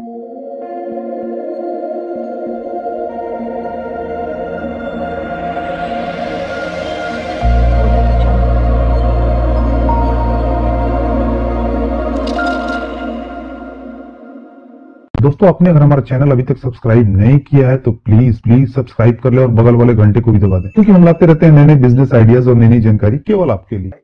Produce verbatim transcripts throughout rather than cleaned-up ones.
दोस्तों, आपने अगर हमारा चैनल अभी तक सब्सक्राइब नहीं किया है तो प्लीज प्लीज सब्सक्राइब कर ले और बगल वाले घंटे को भी दबा दें, क्योंकि हम लाते रहते हैं नए नए बिजनेस आइडियाज और नई नई जानकारी केवल आपके लिए।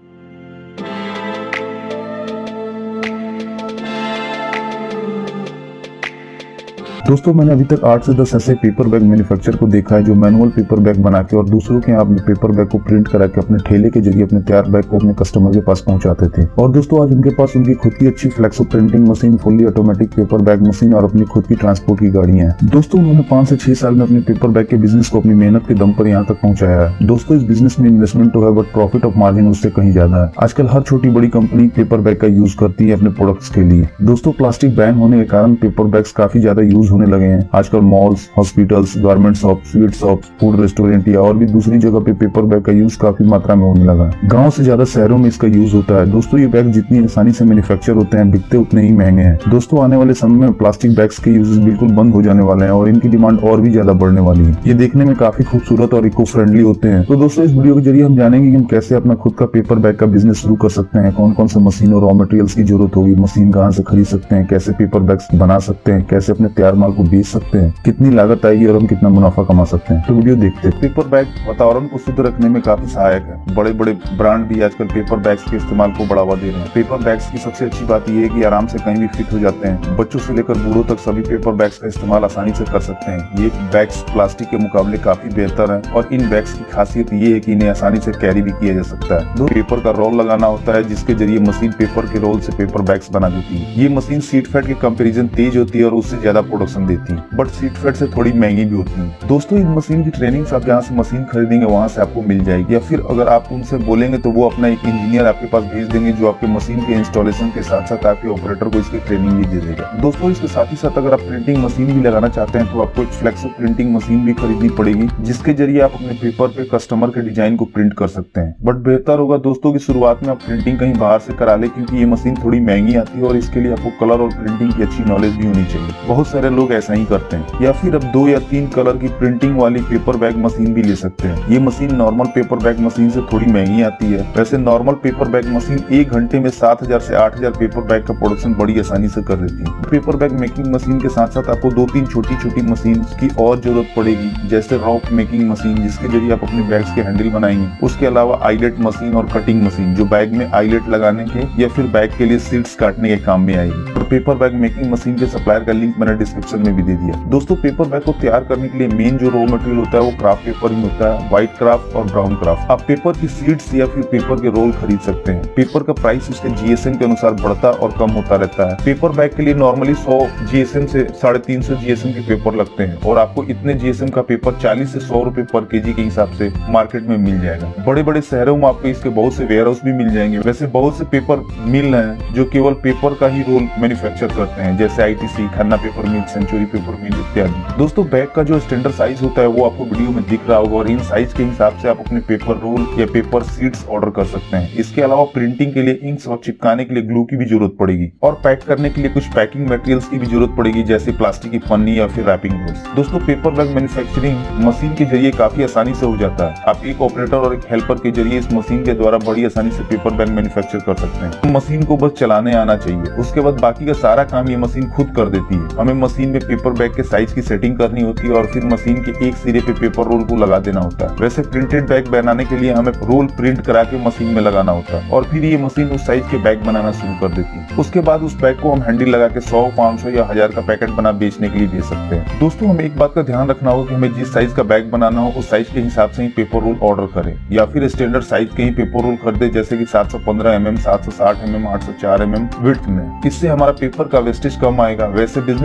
दोस्तों, मैंने अभी तक आठ से दस ऐसे पेपर बैग मैन्युफैक्चर को देखा है जो मैनुअल पेपर बैग बना के और दूसरों के यहाँ पेपर बैग को प्रिंट करा के अपने ठेले के जरिए अपने तैयार बैग को अपने कस्टमर के पास पहुंचाते थे। और दोस्तों, आज उनके पास उनकी खुद की अच्छी flexo printing machine, fully automatic paper bag machine और अपनी खुद की ट्रांसपोर्ट की गाड़ियां हैं। दोस्तों, उन्होंने पांच से छह साल में अपने पेपर बैग के बिजनेस को अपनी मेहनत के दम पर यहाँ तक पहुंचाया है। दोस्तों, इस बिजनेस में इन्वेस्टमेंट तो है बट प्रॉफिट ऑफ मार्जिन उससे कहीं ज्यादा है। आजकल हर छोटी बड़ी कंपनी पेपर बैग का यूज करती है अपने प्रोडक्ट्स के लिए। दोस्तों, प्लास्टिक बैन होने के कारण पेपर बैग्स काफी ज्यादा यूज होने लगे हैं। आजकल malls, hospitals, garment shop, sweet shop, food restaurant या और भी दूसरी जगह पे पेपर बैग का यूज काफी मात्रा में होने लगा। गांव से ज्यादा शहरों में इसका यूज होता है। दोस्तों, ये बैग जितनी आसानी से मैन्युफैक्चर होते हैं, बिकते उतने ही महंगे हैं। दोस्तों, आने वाले समय में प्लास्टिक बैग्स के यूजेस बिल्कुल बंद हो जाने वाले हैं और इनकी डिमांड और भी ज्यादा बढ़ने वाली है। ये देखने में काफी खूबसूरत और इको फ्रेंडली होते हैं। तो दोस्तों, इस वीडियो के जरिए हम जानेंगे कि हम कैसे अपना खुद का पेपर बैग का बिजनेस शुरू कर सकते हैं, कौन कौन से मशीन और रॉ मटेरियल्स की जरूरत होगी, मशीन कहाँ से खरीद सकते हैं, कैसे पेपर बैग्स बना सकते हैं, कैसे अपने तैयार माल को बेच सकते हैं, कितनी लागत आएगी और हम कितना मुनाफा कमा सकते हैं। तो वीडियो देखते हैं। पेपर बैग वातावरण को शुद्ध रखने में काफी सहायक है। बड़े बड़े ब्रांड भी आजकल पेपर बैग्स के इस्तेमाल को बढ़ावा दे रहे हैं। पेपर बैग्स की सबसे अच्छी बात यह है कि आराम से कहीं भी फिट हो जाते हैं। बच्चों से लेकर बूढ़ों तक सभी पेपर बैग्स का इस्तेमाल आसानी से कर सकते हैं। ये बैग्स प्लास्टिक के मुकाबले काफी बेहतर है और इन बैग्स की खासियत ये है कि इन्हें आसानी से कैरी भी किया जा सकता है। दो पेपर का रोल लगाना होता है जिसके जरिए मशीन पेपर के रोल से पेपर बैग्स बना देती है। ये मशीन सीट फैट के कंपेरिजन तेज होती है और उससे ज्यादा प्रोडक्शन देती है, बट सीट फैट से थोड़ी महंगी भी होती है। दोस्तों, इन मशीन की ट्रेनिंग आप जहाँ से मशीन खरीदेंगे वहाँ से आपको मिल जाएगी, या फिर अगर आप उनसे बोलेंगे तो वो अपना एक इंजीनियर आपके पास भेज देंगे जो आपके मशीन के इंस्टॉलेशन के साथ साथ आपके ऑपरेटर को इसकी ट्रेनिंग भी दे देगा। दोस्तों, इसके साथ ही साथ अगर आप प्रिंटिंग मशीन भी लगाना चाहते हैं तो आपको एक फ्लेक्सो प्रिंटिंग मशीन भी खरीदनी पड़ेगी जिसके जरिए आप अपने पेपर पे कस्टमर के डिजाइन को प्रिंट कर सकते हैं। बट बेहतर होगा दोस्तों की शुरुआत में आप प्रिंटिंग कहीं बाहर से करा ले, क्योंकि ये मशीन थोड़ी महंगी आती है और इसके लिए आपको कलर और प्रिंटिंग की अच्छी नॉलेज भी होनी चाहिए। बहुत सारे लोग ऐसा ही करते हैं। या फिर अब दो या तीन कलर की प्रिंटिंग वाली पेपर बैग मशीन भी ले सकते हैं। ये machine normal paper bag machine से थोड़ी महंगी आती है। वैसे नॉर्मल पेपर बैग मशीन एक घंटे में सात हजार से आठ हजार पेपर बैग का प्रोडक्शन बड़ी आसानी से कर देती है। पेपर बैग मेकिंग मशीन के साथ साथ आपको दो तीन छोटी छोटी मशीन की और जरूरत पड़ेगी, जैसे रॉक मेकिंग मशीन जिसके जरिए आप अपने बैग्स के हैंडल बनाएंगे। उसके अलावा आईलेट मशीन और कटिंग मशीन जो बैग में आईलेट लगाने के या फिर बैग के लिए सीट्स काटने के काम में आएगी। और पेपर बैग मेकिंग मशीन के सप्लायर का लिंक मैंने डिस्क्रिप्शन में भी दे दिया। दोस्तों, पेपर बैग को तैयार करने के लिए मेन जो रॉ मटेरियल होता है वो क्राफ्ट पेपर ही होता है, व्हाइट क्राफ्ट और ब्राउन क्राफ्ट। आप पेपर की सीड्स या फिर पेपर के रोल खरीद सकते हैं। पेपर का प्राइस उसके जीएसएम के अनुसार बढ़ता और कम होता रहता है। पेपर बैग के लिए नॉर्मली सौ जीएसएम से साढ़े तीन सौ जीएसएम के पेपर लगते हैं और आपको इतने जीएसएम का पेपर चालीस से सौ रुपए पर केजी के हिसाब से मार्केट में मिल जाएगा। बड़े बड़े शहरों में आपको इसके बहुत से वेयर हाउस भी मिल जाएंगे। वैसे बहुत से पेपर मिल हैं जो केवल पेपर का ही रोल मैन्युफैक्चर करते हैं, जैसे ITC, Khanna paper mill, Century paper mill इत्यादि। दोस्तों, बैग का जो स्टैंडर्ड साइज होता है वो आपको वीडियो में दिख रहा होगा और इन साइज के हिसाब से आप अपने पेपर रोल या पेपर सीड्स ऑर्डर कर सकते हैं। इसके अलावा प्रिंटिंग के लिए इंक्स और चिपकाने के लिए ग्लू की भी जरूरत पड़ेगी और पैक करने के लिए कुछ पैकिंग मटेरियल्स की भी जरूरत पड़ेगी, जैसे प्लास्टिक की पन्नी या फिर रैपिंग रोल्स। दोस्तों, पेपर बैग मैन्युफैक्चरिंग मशीन के जरिए काफी आसानी से हो जाता है। आप एक ऑपरेटर और एक हेल्पर के जरिए इस मशीन के द्वारा बड़ी आसानी से पेपर बैग मैन्युफैक्चर कर सकते हैं। मशीन को बस चलाने आना चाहिए, उसके बाद बाकी का सारा काम ये मशीन खुद कर देती है। हमें मशीन में पेपर बैग के साइज की सेटिंग करनी होती है और फिर मशीन के एक सिरे पे पेपर रोल को लगा देना होता है। वैसे प्रिंटेड बैग बनाने के लिए हमें रोल प्रिंट करा के मशीन में लगाना होता है और फिर ये मशीन उस साइज के बैग बनाना शुरू कर देती है। उसके बाद उस बैग को हम हैंडल लगा के सौ, पाँच सौ या हजार का पैकेट बना बेचने के लिए दे सकते हैं। दोस्तों, हमें एक बात का ध्यान रखना होगा कि हमें जिस साइज का बैग बनाना हो उस साइज के हिसाब से ही पेपर रोल ऑर्डर करें या फिर स्टैंडर्ड साइज के ही पेपर रोल खरीदे, जैसे कि सात सौ पंद्रह एम एम, सात सौ साठ एम एम, आठ सौ चार एम एम विड्थ में। इससे हमारा पेपर का वेस्टेज कम आएगा। वैसे बिजनेस शुरू करने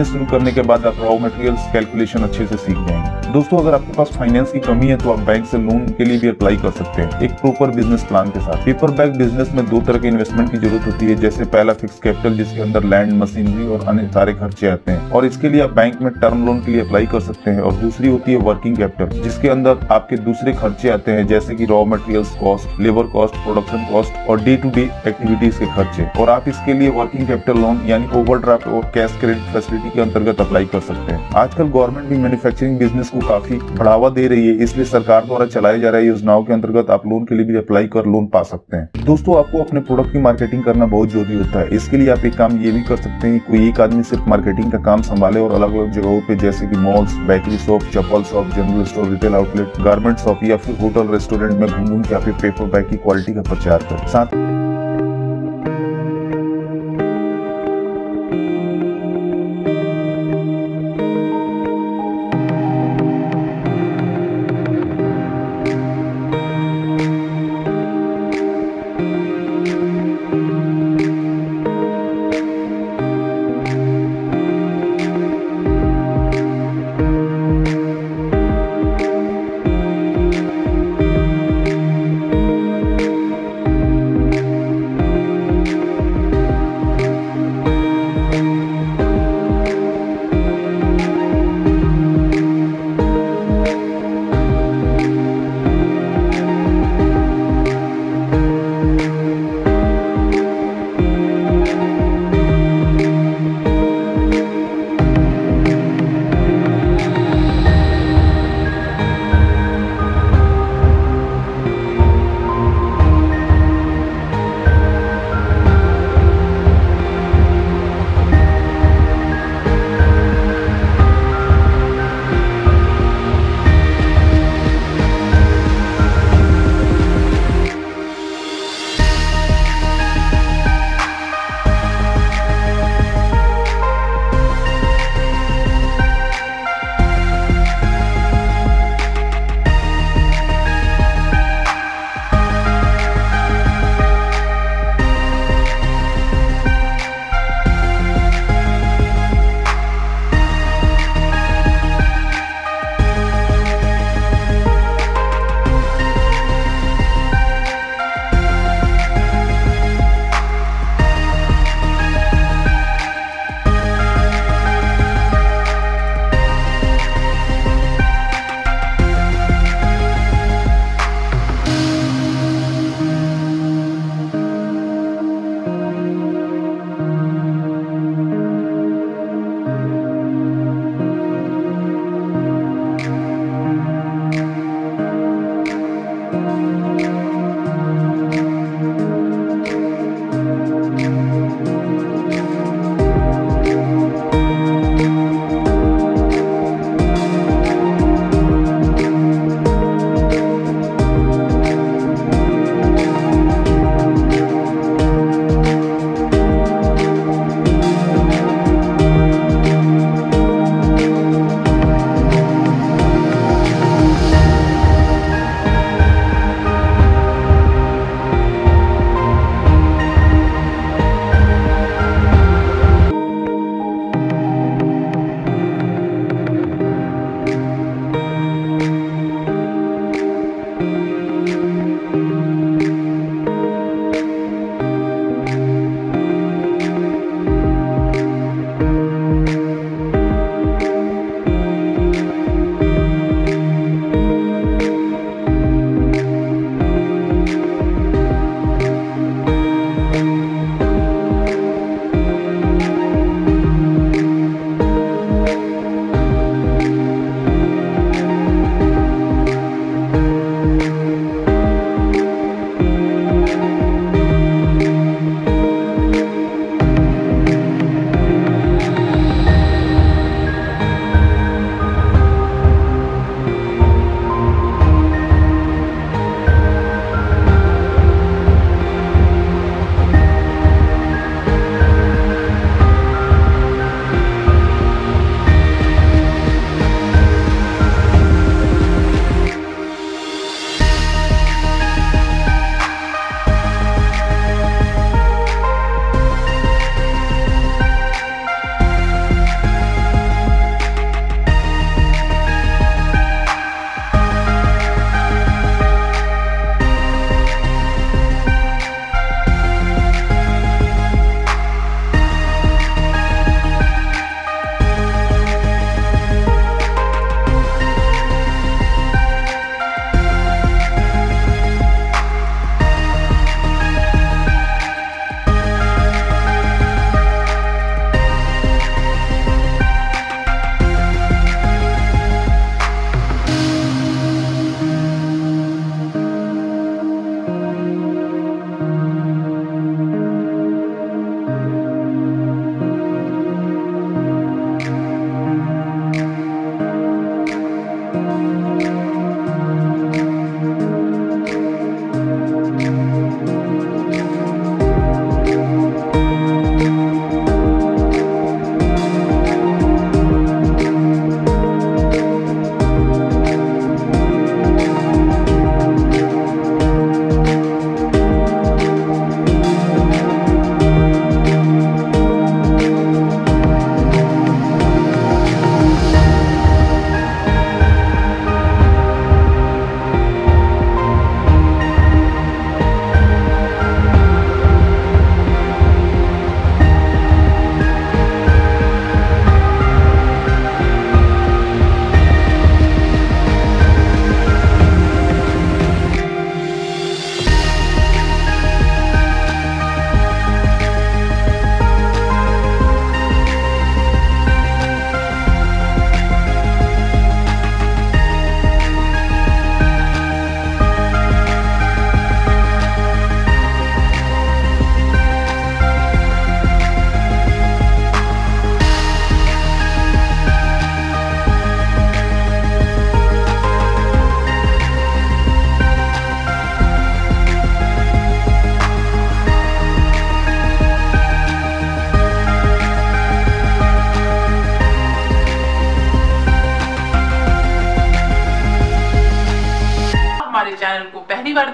करने के बाद आप रॉ मटेरियल्स कैलकुलेशन अच्छे से सीख जाएंगे। दोस्तों, अगर आपके पास फाइनेंस की कमी है तो आप बैंक से लोन के लिए भी अप्लाई कर सकते हैं एक प्रॉपर बिजनेस प्लान के साथ। पेपर बैग बिजनेस में दो तरह के इन्वेस्टमेंट की जरूरत होती है, जैसे पहला फिक्स कैपिटल जिसके अंदर लैंड, मशीनरी और अन्य सारे खर्चे आते हैं और इसके लिए आप बैंक में टर्म लोन के लिए अप्लाई कर सकते हैं। और दूसरी होती है वर्किंग कैपिटल जिसके अंदर आपके दूसरे खर्चे आते हैं, जैसे कि raw materials cost, labour cost, production cost और डे टू डे एक्टिविटीज के खर्चे। और आप इसके लिए वर्किंग कैपिटल लोन यानी ओवरड्राफ्ट और कैश क्रेडिट फैसिलिटी के अंतर्गत अप्लाई कर सकते हैं। आजकल गवर्नमेंट भी मैन्युफैक्चरिंग बिजनेस को काफी बढ़ावा दे रही है, इसलिए सरकार द्वारा चलाए जा रही योजनाओं के अंतर्गत आप लोन के लिए भी अप्लाई कर लोन पा सकते हैं। दोस्तों, आपको अपने प्रोडक्ट की मार्केटिंग करना बहुत जरूरी होता है। इसके लिए आप एक काम ये भी कर सकते हैं, कोई एक आदमी सिर्फ मार्केटिंग का काम संभाले और अलग अलग जगहों पे जैसे कि मॉल्स, बेकरी शॉप, चप्पल shop, general store, retail outlet, garment shop या फिर होटल रेस्टोरेंट में घूम घूम के आप पेपर बैग की क्वालिटी का प्रचार करें। साथ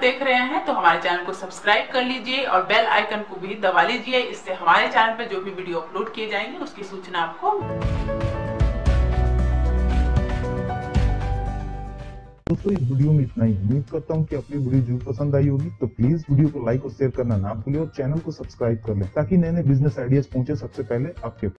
देख रहे हैं तो हमारे चैनल को सब्सक्राइब कर लीजिए और बेल आइकन को भी दबा लीजिए। इससे हमारे चैनल पे जो भी वीडियो अपलोड किए जाएंगे उसकी सूचना आपको। दोस्तों इस वीडियो में इतना ही। उम्मीद करता हूँ कि अपनी वीडियो जरूर पसंद आई होगी, तो प्लीज वीडियो को लाइक और शेयर करना ना भूलिए और चैनल को सब्सक्राइब कर लें ताकि नए नए बिजनेस आइडियाज पहुंचे सबसे पहले आपके